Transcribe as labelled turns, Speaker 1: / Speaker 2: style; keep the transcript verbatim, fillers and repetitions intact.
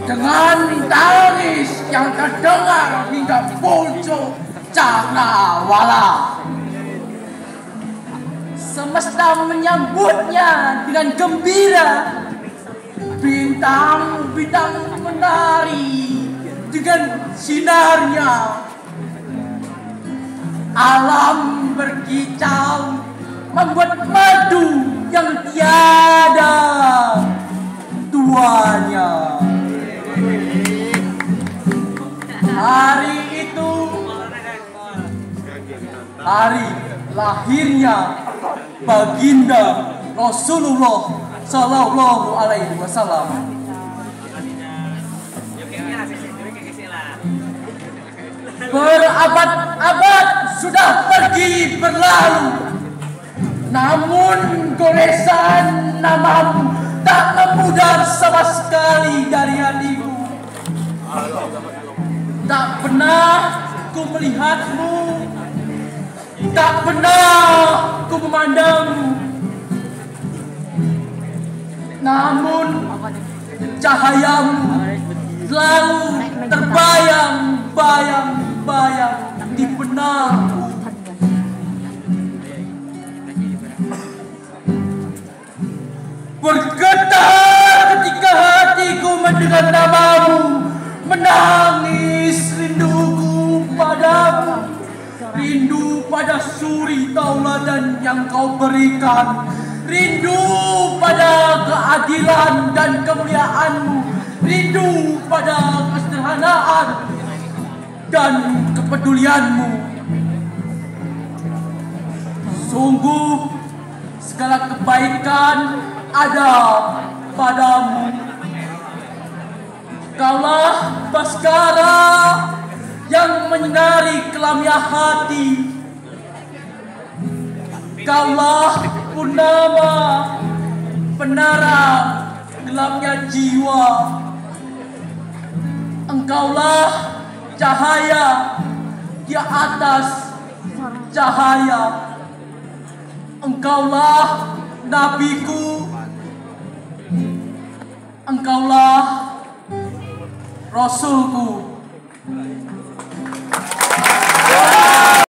Speaker 1: dengan tangis yang terdengar hingga pucuk cakrawala. Semesta menyambutnya dengan gembira. Bintang-bintang menari dengan sinarnya. Alam berkicau membuat madu yang tiada tuanya. Hari itu hari lahirnya baginda Rasulullah Sallallahu Alaihi Wasallam. Berabad-abad sudah pergi berlalu, namun goresan namamu tak memudar sama sekali dari hatiku. Tak pernah ku melihatmu, tak pernah ku memandangmu, namun cahayamu selalu terbayang-bayang-bayang di benakku. Bergetar ketika hatiku mendengar namamu, menangis rinduku padamu, rindu pada suri tauladan yang kau berikan, rindu pada keadilan dan kemuliaanmu, rindu pada kesederhanaan dan kepedulianmu. Sungguh segala kebaikan ada padamu. Kaulah baskara yang menyinari kelamnya hati. Kaulah purnama penerang gelapnya jiwa. Engkaulah cahaya di atas cahaya. Engkaulah nabiku. Engkaulah Rasulku.